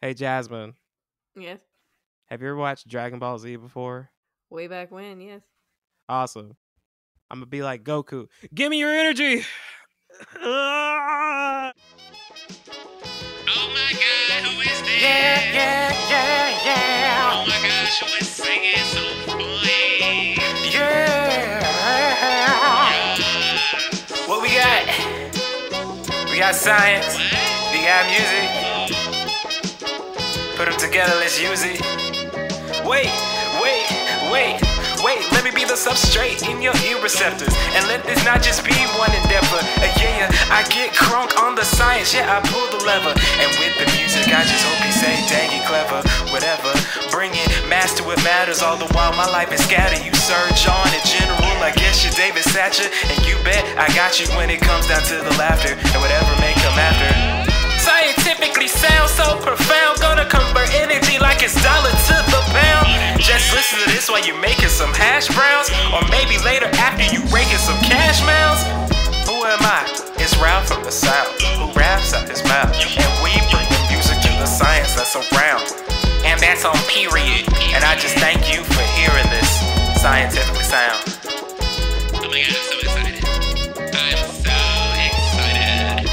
Hey, Jasmine, Yes. have you ever watched Dragon Ball Z before? Way back when, yes. Awesome. I'm gonna be like Goku. Give me your energy. Ah! Oh my god, who is this? Yeah. Oh my gosh, who is singing so funny? Yeah. What we got? We got science. What? We got music. Put them together, let's use it. Wait. Let me be the substrate in your ear receptors. And let this not just be one endeavor. I get crunk on the science. Yeah, I pull the lever. And with the music, I just hope you say, dang, you clever. Whatever. Bring it, master what matters. All the while my life is scattered. You surge on in general. I guess you're David Satcher. And you bet I got you when it comes down to the laughter. And whatever may come after. Scientifically sound so profound. Gonna convert energy like it's dollar to the pound. Just listen to this while you're making some hash browns. Or maybe later after you raking some cash mounds. Who am I? It's Ralph from the South, who raps out his mouth. And we bring the music to the science that's around. And that's on period. And I just thank you for hearing this scientifically sound. Oh my god, I'm so excited. I'm so excited.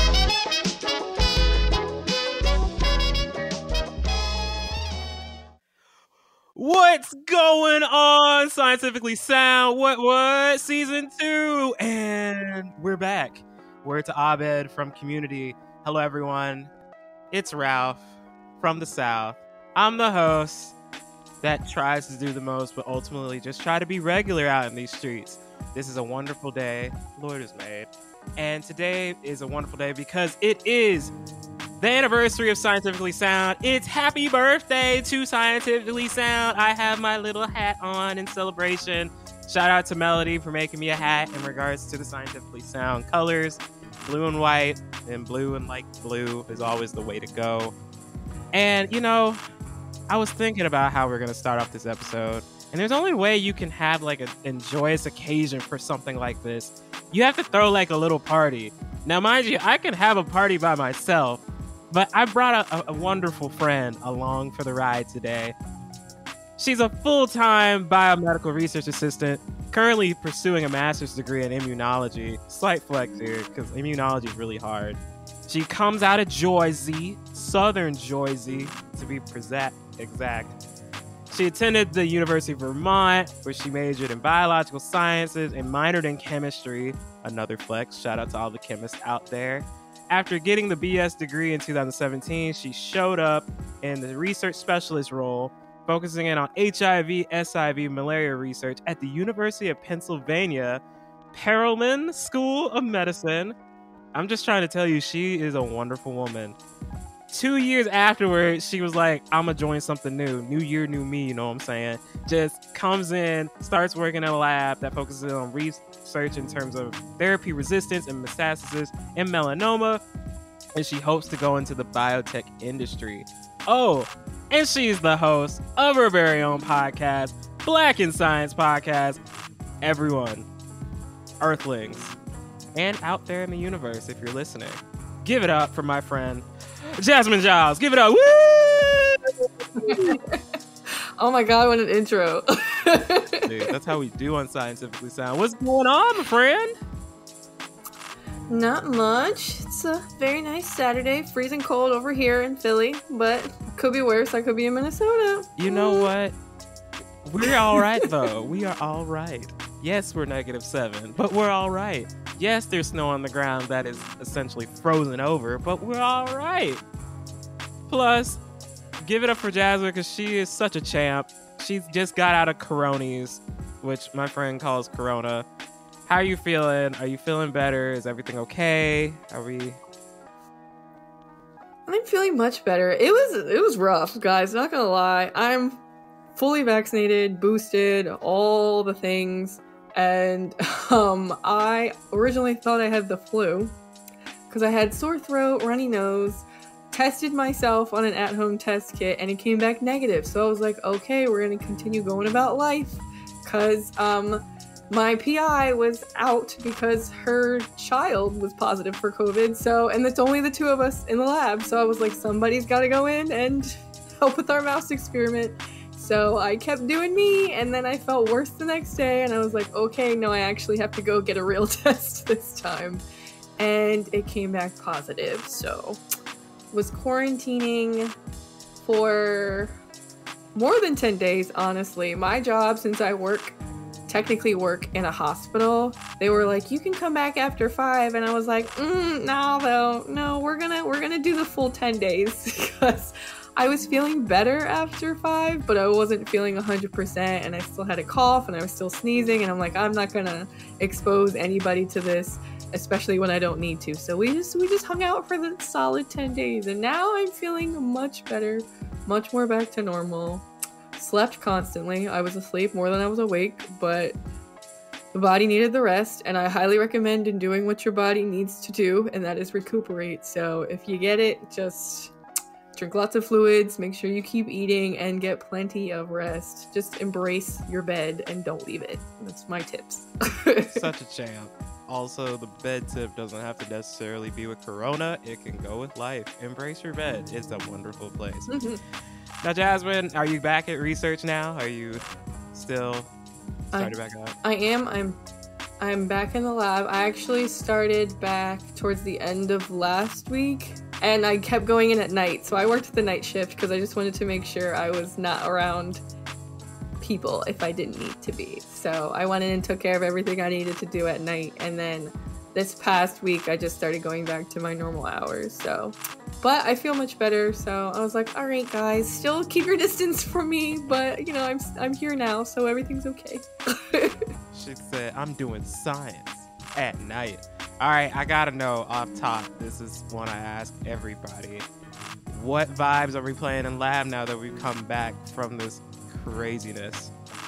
What's going on, Scientifically Sound? What? Season 2. And we're back. Word to Abed from Community. Hello, everyone. It's Ralph from the South. I'm the host that tries to do the most, but ultimately just try to be regular out in these streets. This is a wonderful day the Lord has made. And today is a wonderful day because it is the anniversary of Scientifically Sound. It's happy birthday to Scientifically Sound. I have my little hat on in celebration. Shout out to Melody for making me a hat in regards to the Scientifically Sound colors. Blue and white, and blue and like blue is always the way to go. And, you know, I was thinking about how we're going to start off this episode. And there's only way you can have like an joyous occasion for something like this. You have to throw like a little party. Now, mind you, I can have a party by myself. But I brought a wonderful friend along for the ride today. She's a full-time biomedical research assistant, currently pursuing a master's degree in immunology. Slight flex here, because immunology is really hard. She comes out of Jersey, southern Jersey, to be exact. She attended the University of Vermont, where she majored in biological sciences and minored in chemistry. Another flex. Shout out to all the chemists out there. After getting the BS degree in 2017, she showed up in the research specialist role, focusing in on HIV, SIV, malaria research at the University of Pennsylvania, Perelman School of Medicine. I'm just trying to tell you, she is a wonderful woman. 2 years afterwards, she was like, I'm gonna join something new. New year, new me, you know what I'm saying? Just comes in, starts working in a lab that focuses on research in terms of therapy resistance and metastasis and melanoma. And she hopes to go into the biotech industry. Oh, and she's the host of her very own podcast, Black in Science Podcast. Everyone, Earthlings, and out there in the universe, if you're listening, give it up for my friend, Jasmin Giles. Give it up. Woo! Oh my god, what an intro. Dude, that's how we do on Scientifically Sound. What's going on, my friend? Not much. It's a very nice Saturday. Freezing cold over here in Philly, but could be worse. I could be in Minnesota. You know what? We're all right, though. We are all right. Yes, we're -7, but we're all right. Yes, there's snow on the ground that is essentially frozen over, but we're all right. Plus, give it up for Jasmine because she is such a champ. She's just got out of Coronies, which my friend calls Corona. How are you feeling? Are you feeling better? Is everything okay? I'm feeling much better. It was rough, guys. Not gonna lie. I'm fully vaccinated, boosted, all the things. And I originally thought I had the flu because I had sore throat, runny nose, tested myself on an at-home test kit, and it came back negative. So I was like, okay, we're going to continue going about life because my PI was out because her child was positive for COVID. So, and it's only the two of us in the lab. So I was like, somebody's got to go in and help with our mouse experiment. So I kept doing me, and then I felt worse the next day, and I was like, okay, no, I actually have to go get a real test this time. And it came back positive. So was quarantining for more than 10 days, honestly. My job, since I technically work in a hospital, they were like, you can come back after 5, and I was like, no, we're gonna do the full 10 days because I was feeling better after 5, but I wasn't feeling 100%, and I still had a cough, and I was still sneezing, and I'm like, I'm not gonna expose anybody to this, especially when I don't need to. So we just hung out for the solid 10 days, and now I'm feeling much better, much more back to normal. Slept constantly. I was asleep more than I was awake, but the body needed the rest, and I highly recommend in doing what your body needs to do, and that is recuperate. So if you get it, just drink lots of fluids, make sure you keep eating, and get plenty of rest. Just embrace your bed and don't leave it. That's my tips. Such a champ. Also, the bed tip doesn't have to necessarily be with Corona. It can go with life. Embrace your bed. It's a wonderful place. Now, Jasmine, are you back at research now? Are you still started back up? I am. I'm back in the lab. I actually started back towards the end of last week, and I kept going in at night. So I worked the night shift because I just wanted to make sure I was not around people if I didn't need to be. So I went in and took care of everything I needed to do at night, and then this past week I just started going back to my normal hours. So, but I feel much better. So I was like, all right, guys, still keep your distance from me, but you know, I'm here now, so everything's okay. She said, I'm doing science at night. All right, I gotta know off top. This is one I ask everybody. What vibes are we playing in lab now that we've come back from this craziness?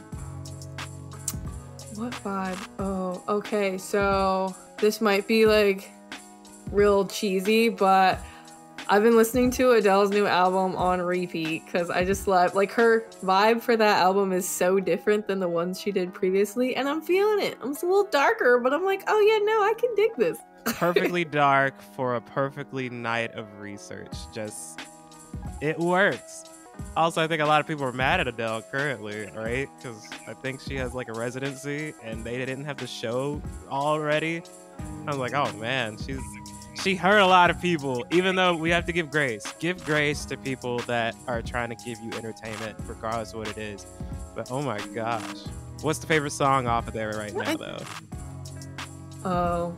What vibe? Oh, okay. So this might be like real cheesy, but I've been listening to Adele's new album on repeat because I just love, like, her vibe for that album is so different than the ones she did previously, and I'm feeling it. It's a little darker, but I'm like, oh yeah, no, I can dig this. Perfectly dark for a perfectly night of research. Just, it works. Also, I think a lot of people are mad at Adele currently, right? Because I think she has like a residency and they didn't have the show already. I was like, oh man, she hurt a lot of people, even though we have to give grace. Give grace to people that are trying to give you entertainment, regardless of what it is. But oh my gosh. What's the favorite song off of there right now, though?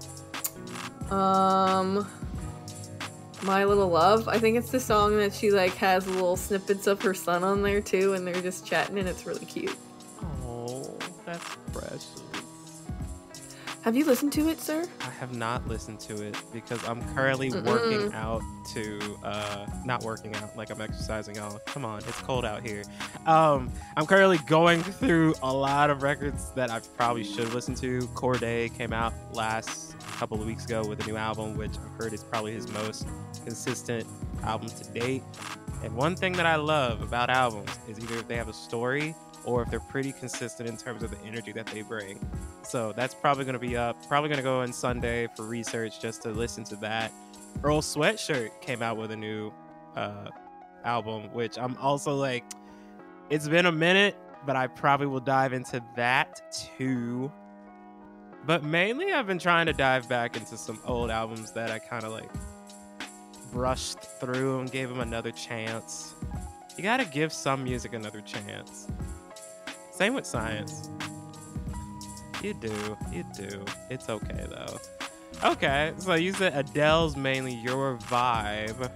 My Little Love. I think it's the song that she like has little snippets of her son on there too, and they're just chatting, and it's really cute. Oh, that's precious. Have you listened to it, sir? I have not listened to it because I'm currently working out to, not working out, like I'm exercising on. Come on, it's cold out here. I'm currently going through a lot of records that I probably should listen to. Corday came out last couple of weeks ago with a new album, which I've heard is probably his most consistent album to date. And one thing that I love about albums is either if they have a story or if they're pretty consistent in terms of the energy that they bring. So that's probably going to be up. Probably going to go on Sunday for research just to listen to that. Earl Sweatshirt came out with a new album, which I'm also like, it's been a minute, but I probably will dive into that too. But mainly I've been trying to dive back into some old albums that I kind of like brushed through and gave them another chance. You got to give some music another chance. Same with science. You do. It's okay, though. Okay, so you said Adele's mainly your vibe.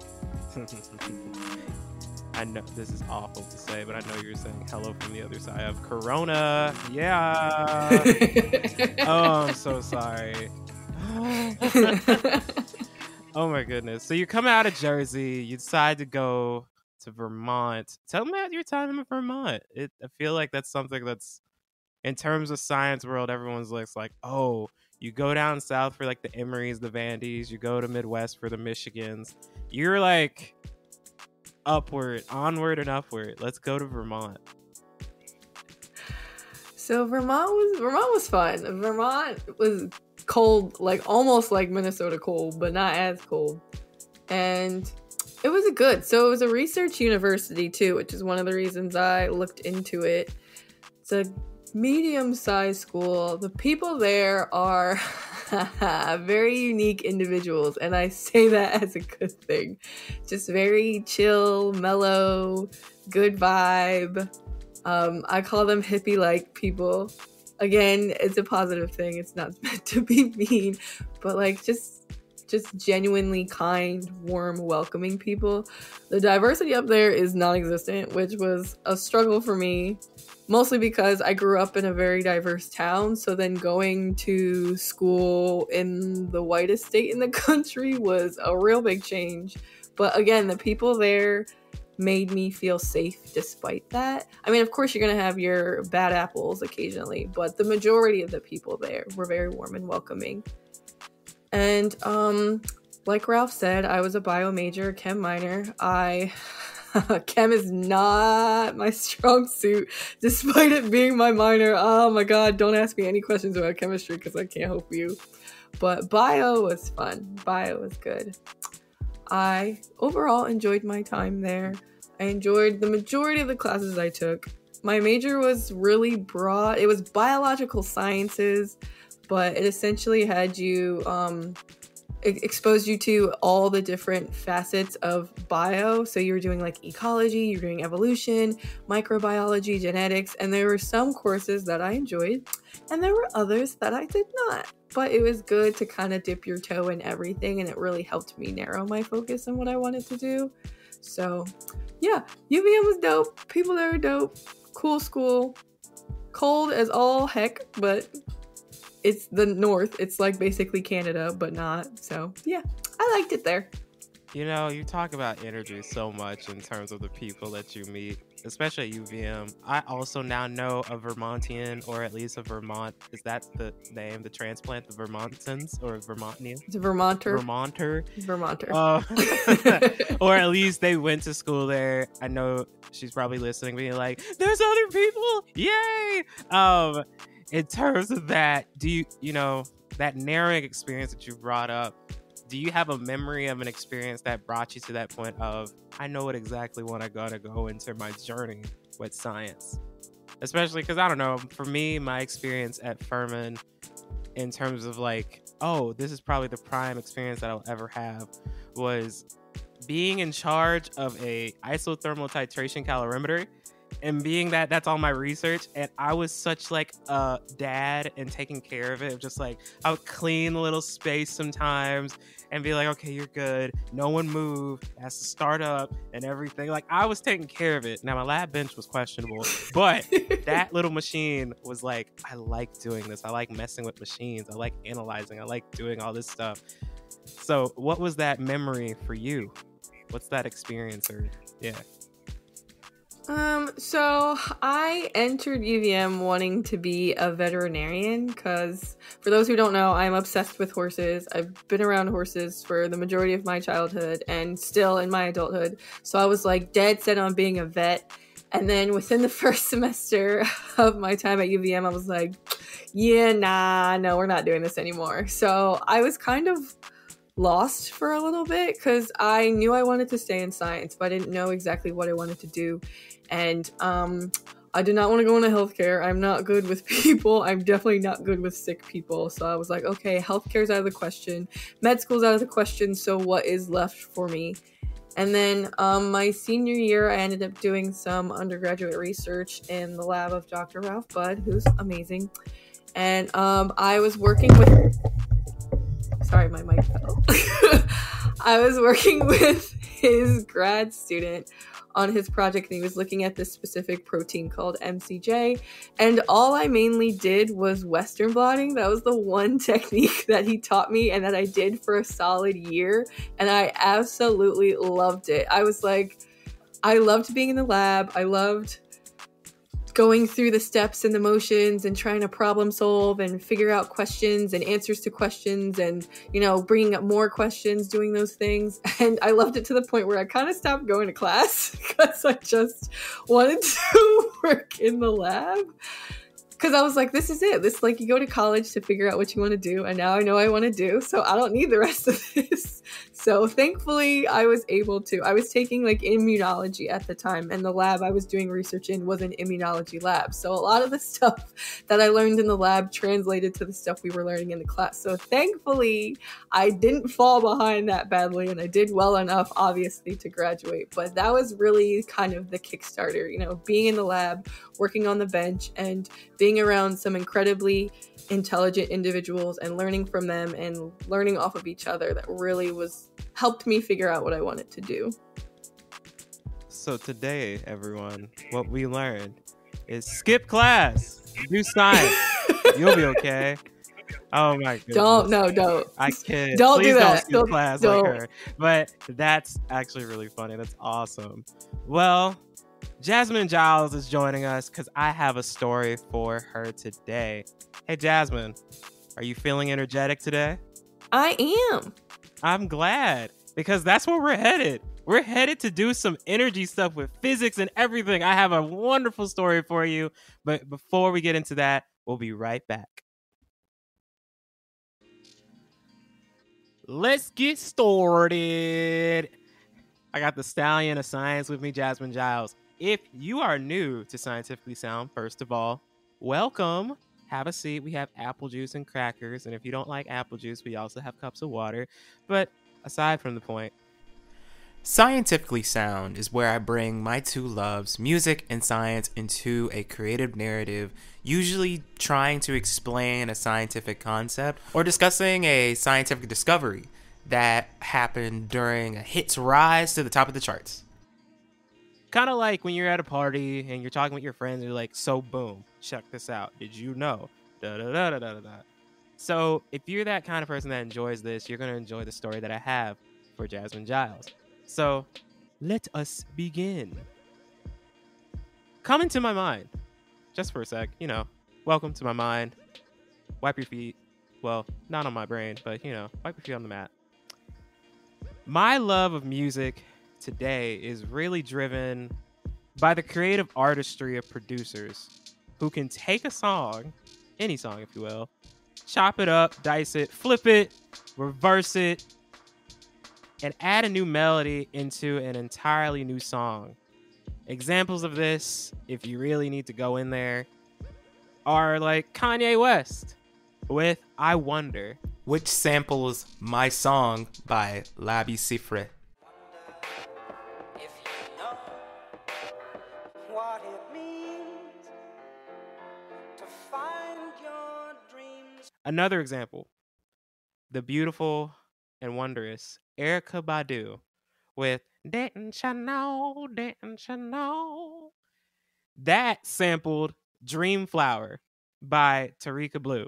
I know this is awful to say, but I know you're saying hello from the other side of Corona. Yeah. Oh, I'm so sorry. Oh, my goodness. So you come out of Jersey. You decide to go to Vermont. Tell me about your time in Vermont. I feel like that's something that's, in terms of science world, everyone's like, oh, you go down south for like the Emorys, the Vandys, you go to Midwest for the Michigans. You're like onward and upward. Let's go to Vermont. So Vermont was fun. Vermont was cold, like almost like Minnesota cold, but not as cold. And it was so it was a research university too, which is one of the reasons I looked into it. It's a medium-sized school. The people there are very unique individuals, and I say that as a good thing. Just very chill, mellow, good vibe. I call them hippie-like people. Again, it's a positive thing. It's not meant to be mean, but like just genuinely kind, warm, welcoming people. The diversity up there is non-existent, which was a struggle for me, mostly because I grew up in a very diverse town. So then going to school in the whitest state in the country was a real big change. But again, the people there made me feel safe despite that. I mean, of course, you're going to have your bad apples occasionally, but the majority of the people there were very warm and welcoming. And like Ralph said, I was a bio major, chem minor. Chem is not my strong suit, despite it being my minor. Oh my god, don't ask me any questions about chemistry because I can't help you. But bio was fun. Bio was good. I overall enjoyed my time there. I enjoyed the majority of the classes I took. My major was really broad. It was biological sciences, but it essentially had you exposed you to all the different facets of bio. So you were doing like ecology, you were doing evolution, microbiology, genetics, and there were some courses that I enjoyed and there were others that I did not. But it was good to kind of dip your toe in everything, and it really helped me narrow my focus on what I wanted to do. So yeah, UVM was dope. People there are dope. Cool school. Cold as all heck, but it's the north. It's like basically Canada, but not. So yeah, I liked it there. You know, you talk about energy so much in terms of the people that you meet, especially at UVM. I also now know a Vermontian, or at least a Vermont. Is that the name, the transplant, the Vermontans or Vermontian? It's a Vermonter. Vermonter. Or at least they went to school there. I know she's probably listening, being like, "There's other people, yay!" In terms of that, do you know that narrowing experience that you brought up? Do you have a memory of an experience that brought you to that point of, I know what exactly when I gotta go into my journey with science? Especially because, I don't know, for me, my experience at Perelman in terms of like, oh, this is probably the prime experience that I'll ever have, was being in charge of a isothermal titration calorimeter. And being that's all my research, and I was such like a dad and taking care of it. Just like I would clean the little space sometimes and be like, okay, you're good. No one move. It has to start up and everything. Like I was taking care of it. Now my lab bench was questionable, but that little machine was like, I like doing this. I like messing with machines. I like analyzing. I like doing all this stuff. So what was that memory for you? What's that experience? Or yeah. So I entered UVM wanting to be a veterinarian because, for those who don't know, I'm obsessed with horses. I've been around horses for the majority of my childhood and still in my adulthood. So I was like dead set on being a vet. And then within the first semester of my time at UVM, I was like, yeah, no, we're not doing this anymore. So I was kind of lost for a little bit because I knew I wanted to stay in science, but I didn't know exactly what I wanted to do. And I did not want to go into healthcare. I'm not good with people. I'm definitely not good with sick people. So I was like, okay, healthcare's out of the question. Med school's out of the question. So what is left for me? And then my senior year, I ended up doing some undergraduate research in the lab of Dr. Ralph Budd, who's amazing. And I was working with... Sorry, my mic fell. I was working with his grad student on his project, and he was looking at this specific protein called MCJ, and all I mainly did was Western blotting. That was the one technique that he taught me and that I did for a solid year, and I absolutely loved it. I was like, I loved being in the lab. I loved going through the steps and the motions and trying to problem solve and figure out questions and answers to questions and, you know, bringing up more questions, doing those things. And I loved it to the point where I kind of stopped going to class because I just wanted to work in the lab. Because I was like, this is it. This, like, you go to college to figure out what you want to do, and now I know I want to do, so I don't need the rest of this. So thankfully, I was able to. I was taking, like, immunology at the time, and the lab I was doing research in was an immunology lab. So a lot of the stuff that I learned in the lab translated to the stuff we were learning in the class. So thankfully, I didn't fall behind that badly, and I did well enough, obviously, to graduate. But that was really kind of the Kickstarter, you know, being in the lab, working on the bench, and being around some incredibly intelligent individuals and learning from them and learning off of each other. That really helped me figure out what I wanted to do. So today, everyone, what we learned is skip class, do science. You'll be okay. Oh my goodness. Don't. I kid. Don't Please do that. Don't skip class like her. But that's actually really funny. That's awesome. Well, Jasmin Giles is joining us because I have a story for her today. Hey, Jasmin, are you feeling energetic today? I am. I'm glad, because that's where we're headed. We're headed to do some energy stuff with physics and everything. I have a wonderful story for you. But before we get into that, we'll be right back. Let's get started. I got the stallion of science with me, Jasmin Giles. If you are new to Scientifically Sound, first of all, welcome. Have a seat. We have apple juice and crackers. And if you don't like apple juice, we also have cups of water. But aside from the point, Scientifically Sound is where I bring my two loves, music and science, into a creative narrative, usually trying to explain a scientific concept or discussing a scientific discovery that happened during a hit's rise to the top of the charts. kind of like when you're at a party and you're talking with your friends and you're like, so boom, check this out. Did you know? Da, da, da, da, da, da. So if you're that kind of person that enjoys this, you're going to enjoy the story that I have for Jasmin Giles. So let us begin. Come into my mind, just for a sec, welcome to my mind. Wipe your feet. Well, not on my brain, but, wipe your feet on the mat. My love of music today is really driven by the creative artistry of producers who can take a song, any song, if you will, chop it up, dice it, flip it, reverse it, and add a new melody into an entirely new song. Examples of this, if you really need to go in there, are like Kanye West with I Wonder, which samples My Song by Labi Sifre. Another example, the beautiful and wondrous Erykah Badu with Didn't Ya Know, Didn't Ya Know. That sampled Dream Flower by Tarika Blue.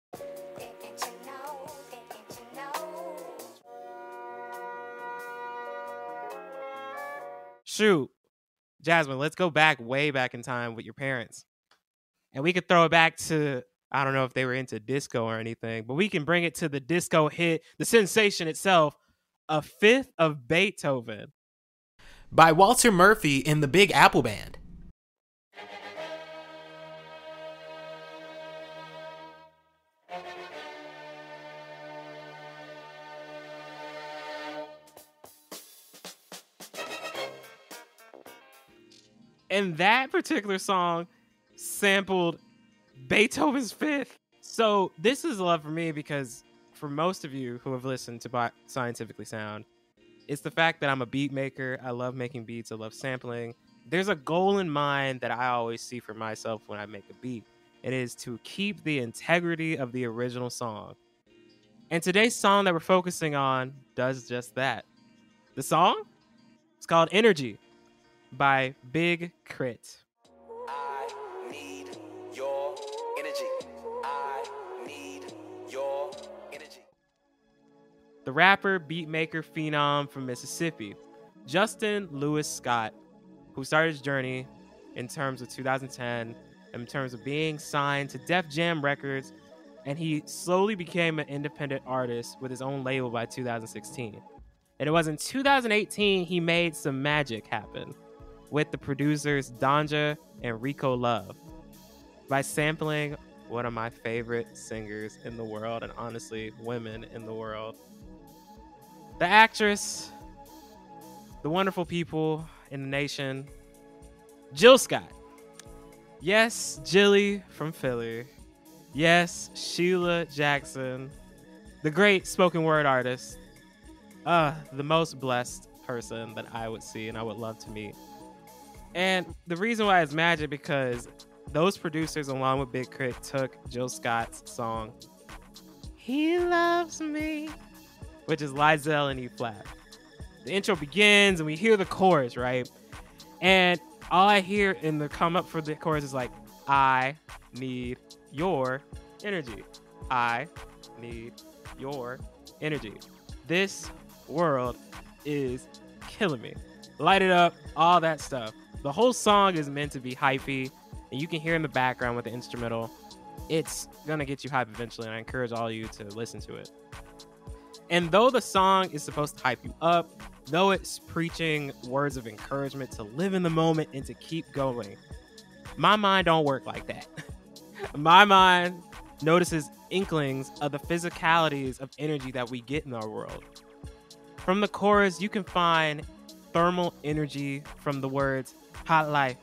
Shoot, Jasmin, let's go way back in time with your parents. And we could throw it back to, I don't know if they were into disco or anything, but we can bring it to the disco hit, the sensation itself, A Fifth of Beethoven by Walter Murphy in the Big Apple Band. And that particular song sampled Beethoven's Fifth. So this is love for me because for most of you who have listened to Scientifically Sound, it's the fact that I'm a beat maker. I love making beats. I love sampling. There's a goal in mind that I always see for myself when I make a beat. It is to keep the integrity of the original song. And today's song that we're focusing on does just that. The song? It's called Energy by Big K.R.I.T. I need your energy. I need your energy. The rapper, beatmaker, phenom from Mississippi, Justin Lewis Scott, who started his journey in terms of 2010, in terms of being signed to Def Jam Records, and he slowly became an independent artist with his own label by 2016. And it was in 2018 he made some magic happen with the producers Danja and Rico Love. by sampling one of my favorite singers in the world, and honestly, women in the world. The actress, the wonderful people in the nation, Jill Scott. Yes, Jilly from Philly. Yes, Sheila Jackson, the great spoken word artist. The most blessed person that I would see and I would love to meet. And the reason why it's magic because those producers, along with Big K.R.I.T, took Jill Scott's song, He Loves Me, which is Lizelle in E flat. The intro begins and we hear the chorus, right? And all I hear in the come up for the chorus is like, I need your energy. I need your energy. This world is killing me. Light it up, all that stuff. The whole song is meant to be hypey, and you can hear in the background with the instrumental. It's gonna get you hype eventually, and I encourage all of you to listen to it. And though the song is supposed to hype you up, though it's preaching words of encouragement to live in the moment and to keep going, my mind don't work like that. My mind notices inklings of the physicalities of energy that we get in our world. From the chorus, you can find thermal energy from the words hot life,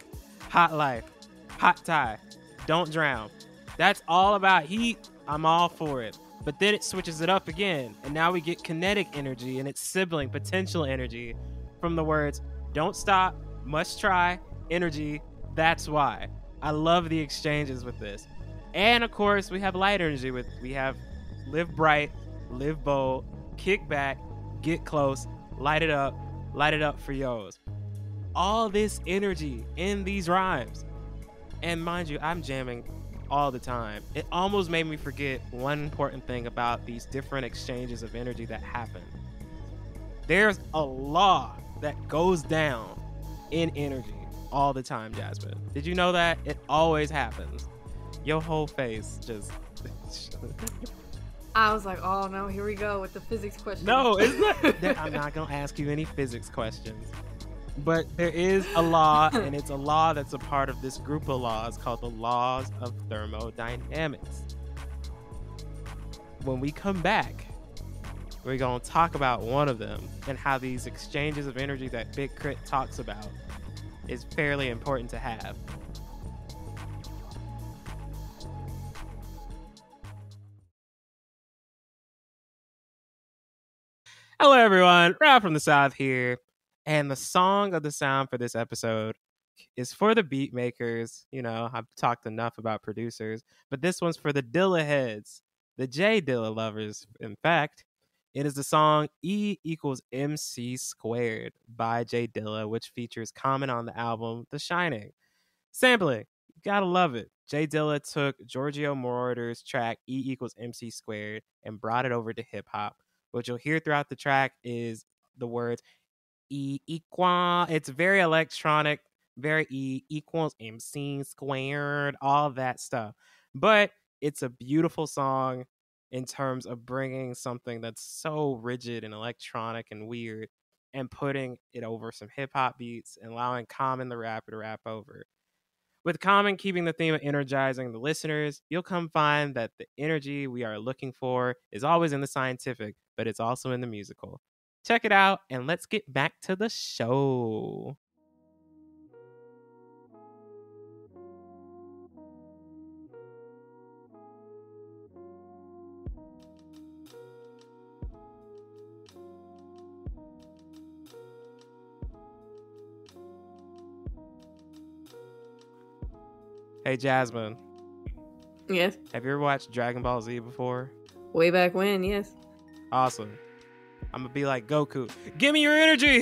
hot tie, don't drown. That's all about heat. I'm all for it. But then it switches it up again, and now we get kinetic energy and its sibling potential energy from the words don't stop, must try, energy, that's why. I love the exchanges with this. And of course, we have light energy we have live bright, live bold, kick back, get close, light it up for yours. All this energy in these rhymes. And mind you, I'm jamming all the time. It almost made me forget one important thing about these different exchanges of energy that happen. There's a law that goes down in energy all the time, Jasmine. Did you know that? It always happens. Your whole face just... I was like, oh no, here we go with the physics question. No, it's not. I'm not going to ask you any physics questions. But there is a law, and it's a law that's a part of this group of laws called the laws of thermodynamics. When we come back, we're going to talk about one of them and how these exchanges of energy that Big K.R.I.T talks about is fairly important to have. Hello, everyone. Rob from the South here. And the song of the sound for this episode is for the beat makers. You know, I've talked enough about producers, but this one's for the Dilla heads, the J Dilla lovers. In fact, it is the song E equals MC squared by J Dilla, which features Common on the album The Shining. Sampling, you gotta love it. J Dilla took Giorgio Moroder's track E equals MC squared and brought it over to hip hop. What you'll hear throughout the track is the words E equal. It's very electronic, very E equals MC squared, all that stuff. But it's a beautiful song in terms of bringing something that's so rigid and electronic and weird and putting it over some hip hop beats and allowing Common the rapper to rap over. With Common keeping the theme of energizing the listeners, you'll come find that the energy we are looking for is always in the scientific, but it's also in the musical. Check it out, and let's get back to the show. Hey, Jasmine. Yes. Have you ever watched Dragon Ball Z before? Way back when, yes. Awesome. I'm gonna be like Goku. Give me your energy.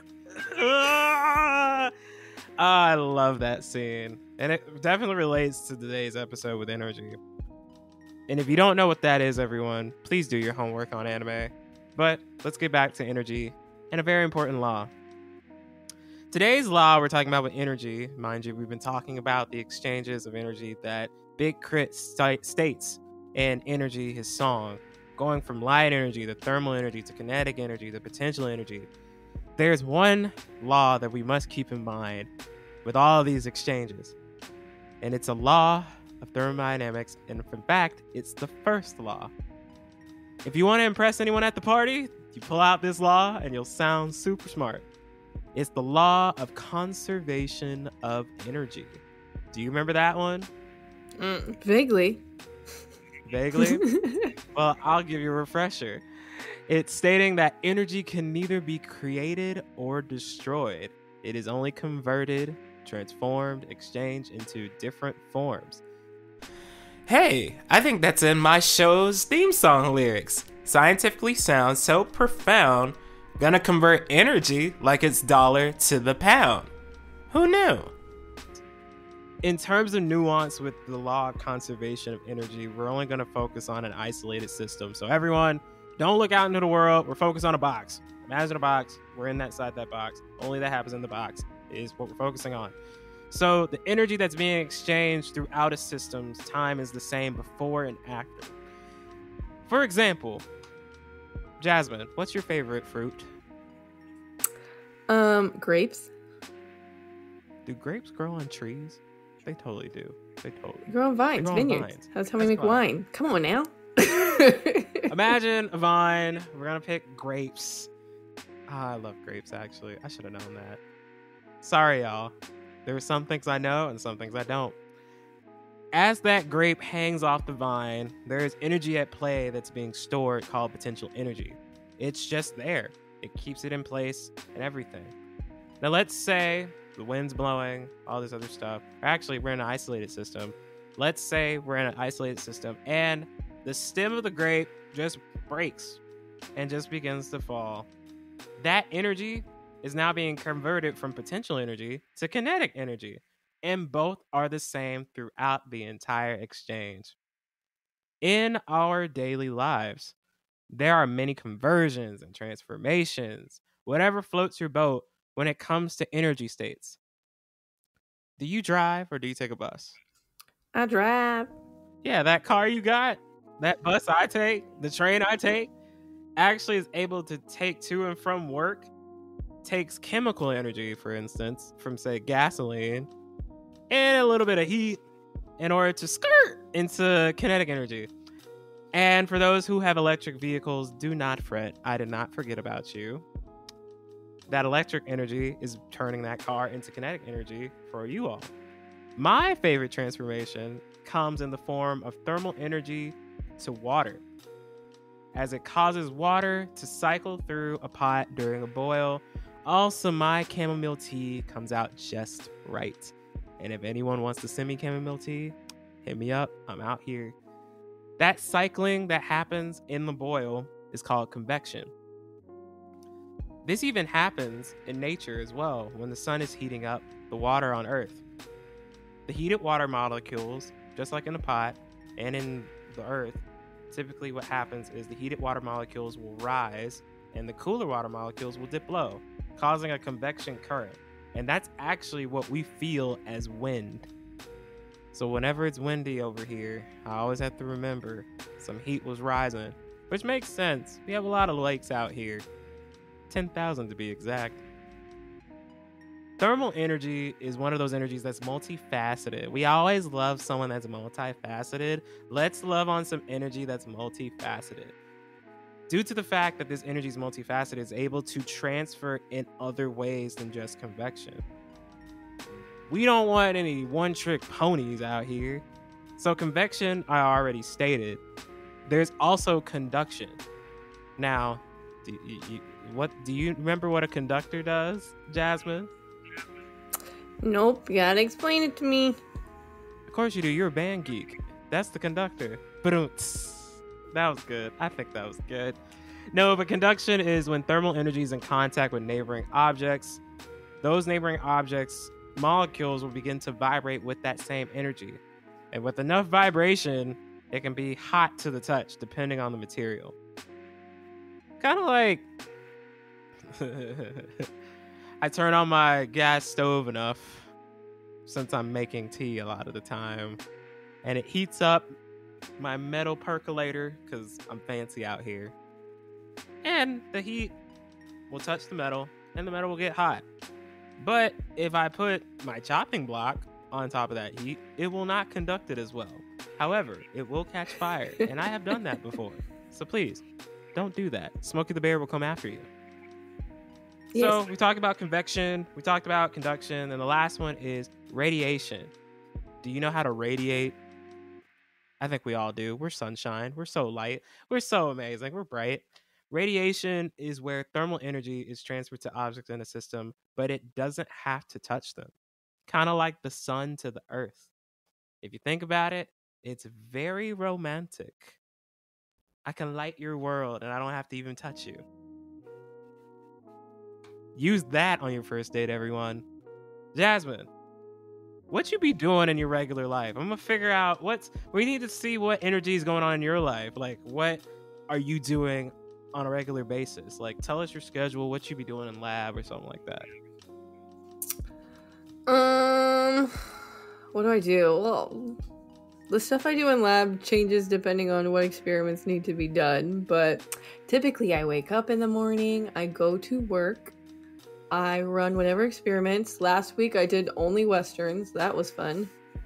I love that scene. And it definitely relates to today's episode with energy. And if you don't know what that is, everyone, please do your homework on anime. But let's get back to energy and a very important law. Today's law we're talking about with energy, mind you, we've been talking about the exchanges of energy that Big K.R.I.T states in Energy, his song, going from light energy, the thermal energy, to kinetic energy, the potential energy. There's one law that we must keep in mind with all of these exchanges, and it's a law of thermodynamics, and in fact, it's the first law. If you want to impress anyone at the party, you pull out this law and you'll sound super smart. It's the law of conservation of energy. Do you remember that one? Vaguely. Vaguely? Well, I'll give you a refresher. It's stating that energy can neither be created or destroyed. It is only converted, transformed, exchanged into different forms. Hey, I think that's in my show's theme song lyrics. Scientifically sound, so profound, gonna convert energy like it's dollar to the pound. Who knew? In terms of nuance with the law of conservation of energy, we're only going to focus on an isolated system. So everyone, don't look out into the world. We're focused on a box. Imagine a box. We're inside that box. Only that happens in the box is what we're focusing on. So the energy that's being exchanged throughout a system's time is the same before and after. For example, Jasmine, what's your favorite fruit? Grapes. Do grapes grow on trees? They totally do. They grow on vines, grow on vineyards. vines. That's how we make wine. Come on now. Imagine a vine. We're gonna pick grapes. I love grapes, actually. I should have known that. Sorry, y'all. There are some things I know and some things I don't. As that grape hangs off the vine, there is energy at play that's being stored called potential energy. It's just there. It keeps it in place and everything. Now let's say the wind's blowing, all this other stuff. Actually, we're in an isolated system. Let's say we're in an isolated system and the stem of the grape just breaks and just begins to fall. That energy is now being converted from potential energy to kinetic energy, and both are the same throughout the entire exchange. In our daily lives, there are many conversions and transformations, whatever floats your boat when it comes to energy states. Do you drive or do you take a bus? I drive. Yeah, that car you got, that bus I take, the train I take, actually is able to take to and from work, takes chemical energy, for instance, from, say, gasoline, and a little bit of heat in order to skirt into kinetic energy. And for those who have electric vehicles, do not fret. I did not forget about you. That electric energy is turning that car into kinetic energy for you all. My favorite transformation comes in the form of thermal energy to water, as it causes water to cycle through a pot during a boil. Also, my chamomile tea comes out just right. And if anyone wants to send me chamomile tea, hit me up. I'm out here. That cycling that happens in the boil is called convection. This even happens in nature as well when the sun is heating up the water on Earth. The heated water molecules, just like in a pot and in the Earth, typically what happens is the heated water molecules will rise and the cooler water molecules will dip low, causing a convection current. And that's actually what we feel as wind. So whenever it's windy over here, I always have to remember some heat was rising, which makes sense. We have a lot of lakes out here. 10,000 to be exact. Thermal energy is one of those energies that's multifaceted. We always love someone that's multifaceted. Let's love on some energy that's multifaceted. Due to the fact that this energy is multifaceted, it's able to transfer in other ways than just convection. We don't want any one-trick ponies out here. So convection, I already stated. There's also conduction. Now, do you remember what a conductor does, Jasmine? Nope, you gotta explain it to me. Of course you do. You're a band geek. That's the conductor. That was good. I think that was good. No, but conduction is when thermal energy is in contact with neighboring objects. Those neighboring objects' molecules will begin to vibrate with that same energy. And with enough vibration, it can be hot to the touch, depending on the material. Kind of like... I turn on my gas stove enough, since I'm making tea a lot of the time, and it heats up my metal percolator, because I'm fancy out here. And the heat will touch the metal, and the metal will get hot. But if I put my chopping block on top of that heat, it will not conduct it as well. However, it will catch fire, and I have done that before. So please, don't do that. Smokey the Bear will come after you. Yes. So we talked about convection, we talked about conduction, and the last one is radiation. Do you know how to radiate? I think we all do. We're sunshine. We're so light. We're so amazing. We're bright. Radiation is where thermal energy is transferred to objects in a system, but it doesn't have to touch them. Kind of like the sun to the earth. If you think about it, it's very romantic. I can light your world and I don't have to even touch you. Use that on your first date, everyone. Jasmin, what you be doing in your regular life? I'm gonna figure out we need to see what energy is going on in your life. Like, what are you doing on a regular basis? Like, tell us your schedule, what you be doing in lab or something like that. What do I do? Well, the stuff I do in lab changes depending on what experiments need to be done, but typically I wake up in the morning, I go to work, I run whatever experiments. Last week I did only Westerns. That was fun.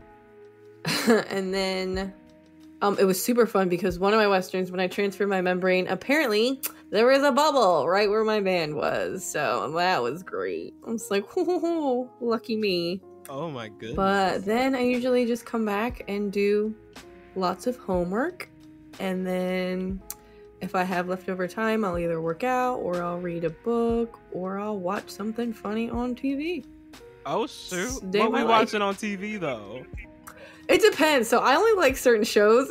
And then it was super fun because one of my Westerns, when I transferred my membrane, apparently there was a bubble right where my band was. So that was great. I was like, whoo, lucky me. Oh my goodness. But then I usually just come back and do lots of homework. And then if I have leftover time, I'll either work out or I'll read a book or I'll watch something funny on TV. Oh shoot. Day What of we my life. watching on TV though? It depends. So I only like certain shows.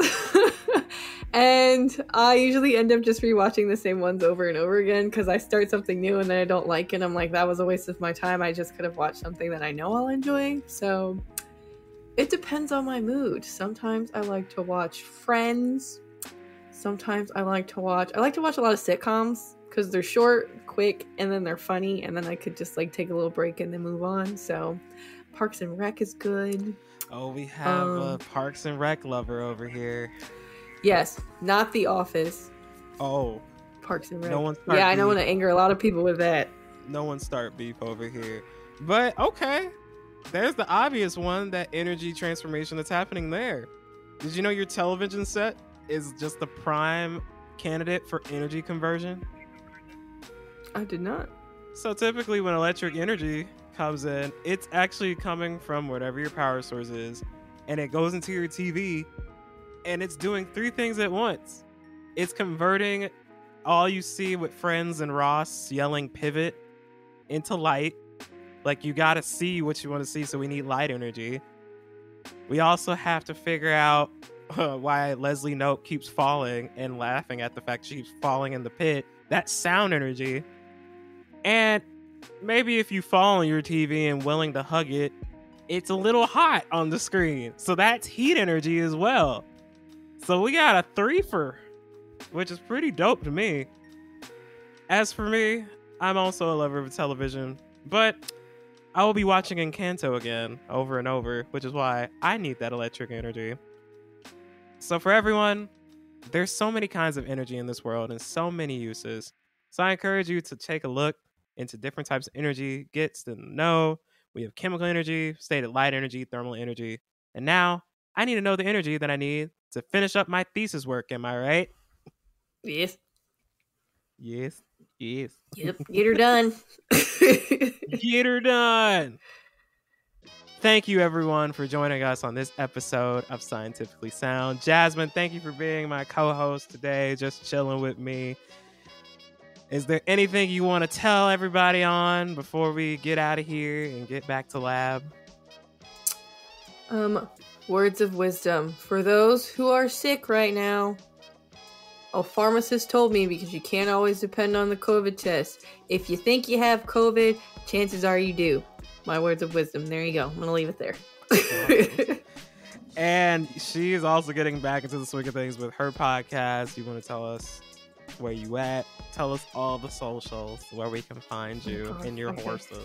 And I usually end up just rewatching the same ones over and over again because I start something new and then I don't like it. I'm like, that was a waste of my time. I just could have watched something that I know I'll enjoy. So it depends on my mood. Sometimes I like to watch Friends. Sometimes I like to watch a lot of sitcoms because they're short, quick, and then they're funny. And then I could just like take a little break and then move on. So Parks and Rec is good. Oh, we have a Parks and Rec lover over here. Yes, not The Office. Oh, Parks and Rec. no one start Yeah, I know beef. want to anger a lot of people with that. No one start beef over here. But okay, there's the obvious one, that energy transformation that's happening there. Did you know your television set is just the prime candidate for energy conversion? I did not. So typically when electric energy comes in, it's actually coming from whatever your power source is, and it goes into your TV, and it's doing three things at once. It's converting all you see with Friends and Ross yelling pivot into light. Like, you gotta see what you want to see, so we need light energy. We also have to figure out why Leslie Knope keeps falling and laughing at the fact she keeps falling in the pit. That's sound energy. And maybe if you fall on your TV and willing to hug it, it's a little hot on the screen. So that's heat energy as well. So we got a threefer, which is pretty dope to me. As for me, I'm also a lover of television, but I will be watching Encanto again over and over, which is why I need that electric energy. So for everyone, there's so many kinds of energy in this world and so many uses. So I encourage you to take a look into different types of energy, get to know. We have chemical energy, stated light energy, thermal energy, and now I need to know the energy that I need to finish up my thesis work. Am I right? Yes. Yes. Yes. Yep. Get her done. Get her done. Thank you, everyone, for joining us on this episode of Scientifically Sound. Jasmin, thank you for being my co-host today, just chilling with me. Is there anything you want to tell everybody on before we get out of here and get back to lab? Words of wisdom. For those who are sick right now, a pharmacist told me, because you can't always depend on the COVID test. If you think you have COVID, chances are you do. My words of wisdom. There you go. I'm going to leave it there. And she is also getting back into the swing of things with her podcast. You want to tell us where you at? Tell us all the socials, where we can find you and your horses.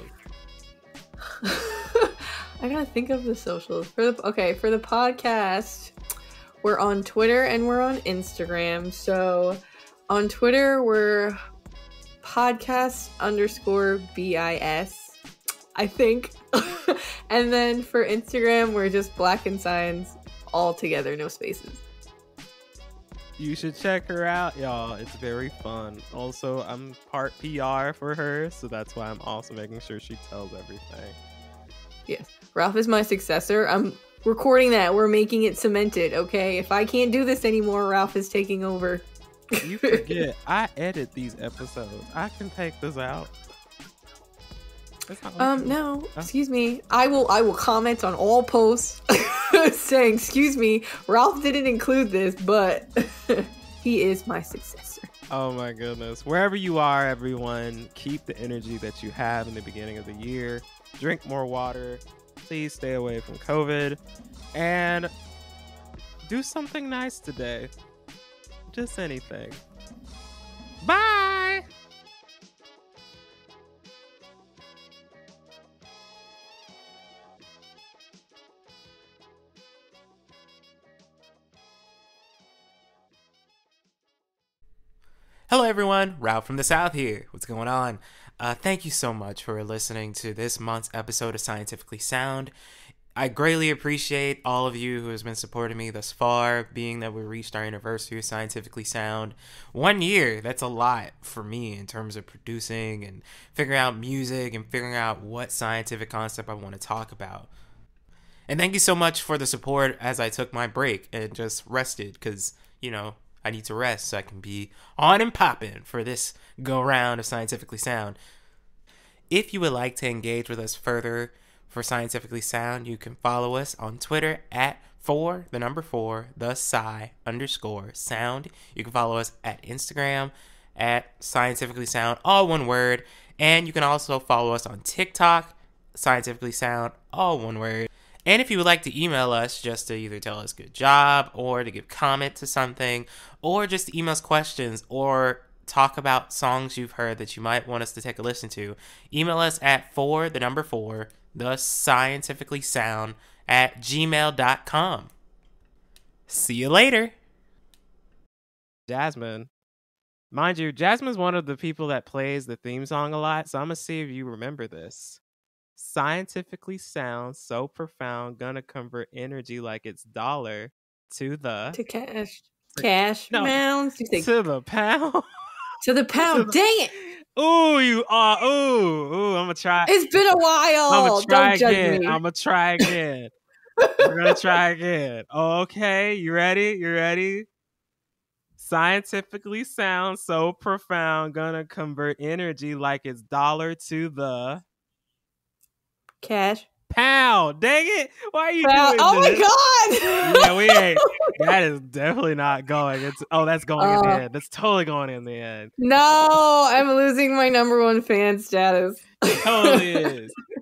I gotta think of the socials. For the podcast, we're on Twitter and we're on Instagram. So on Twitter, we're podcast_BIS, I think. And then for Instagram, we're just Black and Science all together, no spaces. You should check her out, y'all. It's very fun. Also, I'm part PR for her, so that's why I'm also making sure she tells everything. Yes. Ralph is my successor. I'm recording that. We're making it cemented, okay? If I can't do this anymore, Ralph is taking over. You forget, I edit these episodes. I can take this out. No, excuse me. I will comment on all posts saying, excuse me, Ralph didn't include this, but he is my successor. Oh my goodness. Wherever you are, everyone, keep the energy that you have in the beginning of the year. Drink more water. Please stay away from COVID. And do something nice today. Just anything. Bye! Hello everyone, Ralph from the South here. What's going on? Thank you so much for listening to this month's episode of Scientifically Sound. I greatly appreciate all of you who has been supporting me thus far, being that we reached our anniversary of Scientifically Sound. 1 year, that's a lot for me in terms of producing and figuring out music and figuring out what scientific concept I want to talk about. And thank you so much for the support as I took my break and just rested because, I need to rest so I can be on and popping for this go round of Scientifically Sound. If you would like to engage with us further for Scientifically Sound, you can follow us on Twitter at the Sci_sound. You can follow us at Instagram at Scientifically Sound, all one word. And you can also follow us on TikTok, Scientifically Sound, all one word. And if you would like to email us just to either tell us good job or to give comment to something or just to email us questions or talk about songs you've heard that you might want us to take a listen to, email us at the Scientifically Sound at gmail.com. See you later. Jasmin. Mind you, Jasmine's one of the people that plays the theme song a lot, so I'm going to see if you remember this. Scientifically sound, so profound, gonna convert energy like it's dollar to cash mounds. To the pound. To the pound. Dang it! Ooh, you are. Ooh. I'm gonna try. It's been a while. I'm gonna try Don't again. judge me. I'm gonna try again. We're gonna try again. Okay, you ready? Scientifically sound, so profound, gonna convert energy like it's dollar to the cash pound. Dang it! Why are you doing this? Oh my god! Yeah, we ain't. That is definitely not going. That's going in the end. That's totally going in the end. No, I'm losing my #1 fan status. It totally is.